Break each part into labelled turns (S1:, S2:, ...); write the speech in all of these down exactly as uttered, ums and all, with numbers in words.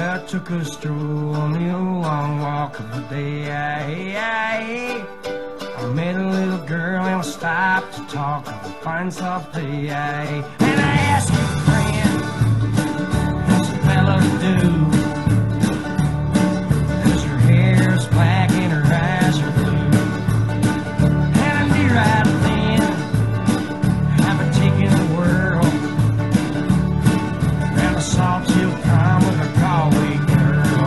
S1: I took a stroll on the old long walk of the day. I, I, I met a little girl and we stopped to talk of a fine soft day. I, and I asked her friend, what's a fella do? Cause her hair is black and her eyes are blue. And I knew right then I've been taking the world around the salt hill prom with her Galway girl.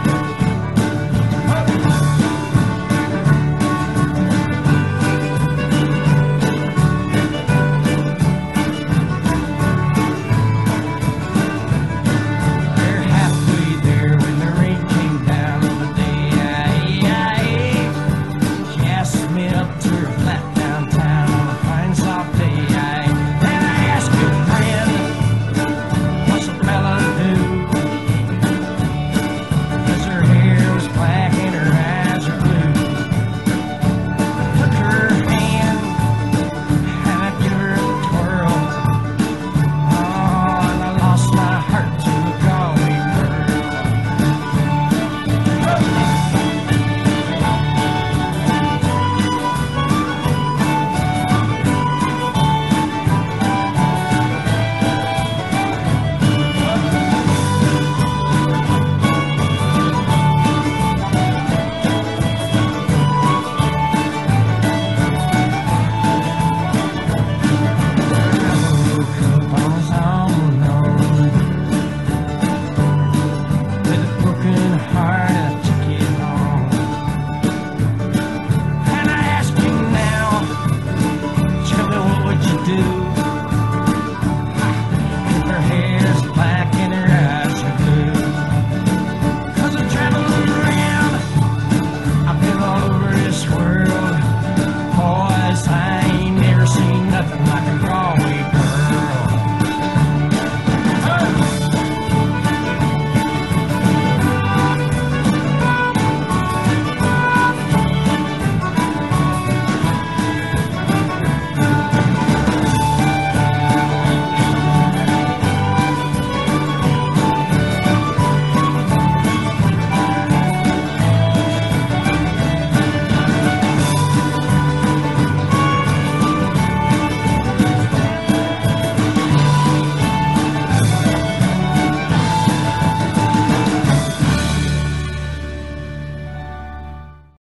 S1: They're halfway there when the rain came down on the day. I, I, she asked me up to her flat downtown on a fine soft day. I, and I asked her friend, what's a fella do? Cause her hair was black and her eyes are blue. I took her hand and I gave her a twirl. Oh, and I lost my heart to a Galway girl. I was all alone with a broken heart and I took it home. And I ask you now, tell me what would you do